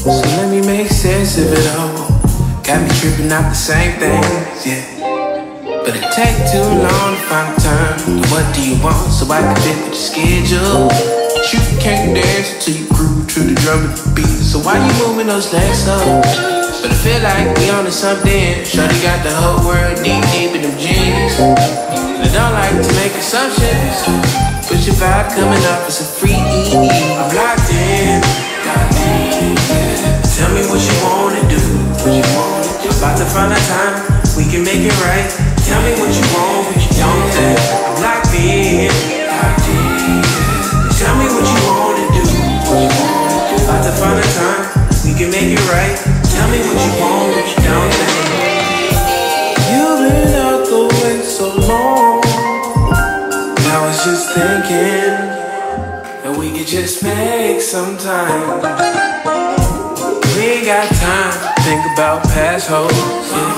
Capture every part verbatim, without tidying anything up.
So let me make sense of it all. Got me tripping out the same things, yeah. But it take too long to find time. What do you want so I can fit with your schedule? You can't dance until you groove to the drum and the beat. So why you moving those legs up? But I feel like we on to something. Shorty got the whole world deep, deep in them jeans. I don't like to make assumptions, but your vibe coming up is a free E E. I'm locked in, locked in, yeah. Tell me what you wanna do, what you wanna do. About to find a time, we can make it right. Tell me what you want, what you don't think. I'm locked in, locked in, yeah. Tell me what you wanna do, what you wanna do. About to find a time, we can make it right. Tell me what you want, what you don't think. You've been out the way so long. I was just thinking that we could just make some time. We ain't got time to think about past hoes, yeah.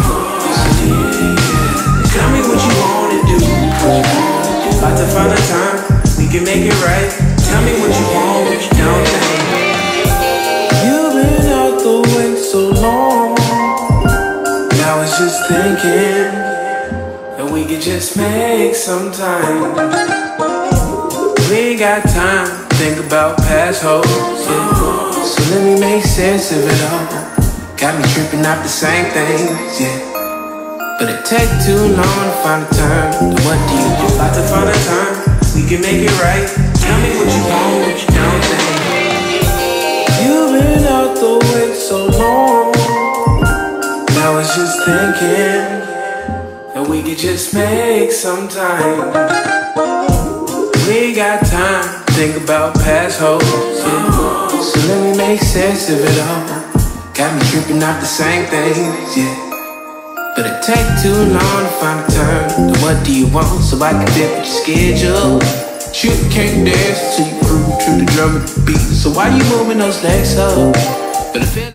Tell me what you wanna do, what you wanna do. About to find a time, we can make it right. Tell me what you want, what you don't think. You've been out the way so long. I was just thinking that we could just make some time. We ain't got time to think about past hoes, yeah. So let me make sense of it all. Got me tripping out the same things, yeah. But it take too long to find a time. What do you do? About to find a time, we can make it right. Tell me what you want, what you don't think. You've been out the way so long. I was just thinking that we could just make some time. We ain't got time to think about past hoes, yeah. So let me make sense of it all. Got me tripping out the same things, yeah. But it take too long to find a time. Then what do you want so I can fit with your schedule? You can't dance until you groove to the drum and the beat. So why you moving those legs up? But if it